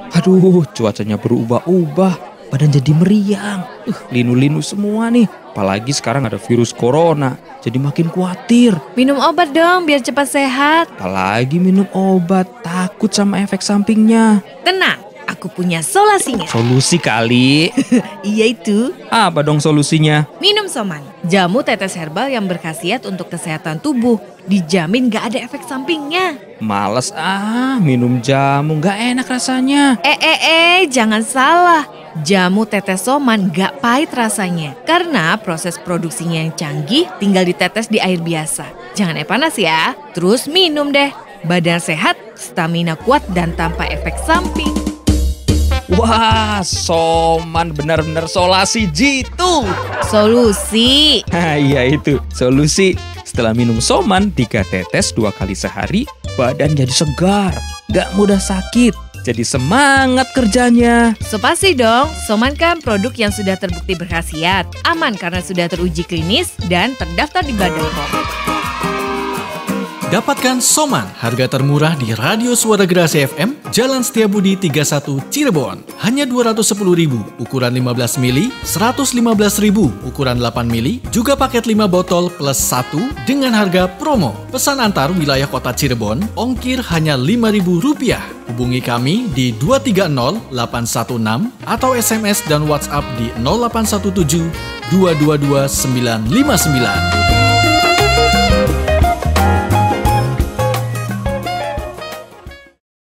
Aduh, cuacanya berubah-ubah. Badan jadi meriang. Linu-linu semua nih. Apalagi sekarang ada virus corona. Jadi makin khawatir. Minum obat dong biar cepat sehat. Apalagi minum obat. Takut sama efek sampingnya. Tenang, aku punya solusinya. Solusi kali. Iya itu. Apa dong solusinya? Minum Soman, jamu tetes herbal yang berkhasiat untuk kesehatan tubuh. Dijamin gak ada efek sampingnya. Males minum jamu. Gak enak rasanya. Jangan salah. Jamu tetes Soman gak pahit rasanya. Karena proses produksinya yang canggih tinggal ditetes di air biasa. Jangan air panas ya. Terus minum deh. Badan sehat, stamina kuat dan tanpa efek samping. Wah, Soman benar-benar solusi jitu. Solusi. Iya itu, solusi. Setelah minum Soman 3 tetes 2 kali sehari, badan jadi segar, gak mudah sakit, jadi semangat kerjanya. So pasti dong, Soman kan produk yang sudah terbukti berkhasiat, aman karena sudah teruji klinis dan terdaftar di Badan POM. Dapatkan Soman, harga termurah di Radio Suara Gerasi FM, Jalan Setiabudi 31 Cirebon. Hanya 210.000, ukuran 15 mili, 115.000, ukuran 8 mili, juga paket 5 botol plus 1 dengan harga promo. Pesan antar wilayah kota Cirebon, ongkir hanya Rp5.000. Hubungi kami di 230-816 atau SMS dan WhatsApp di 0817 222 959.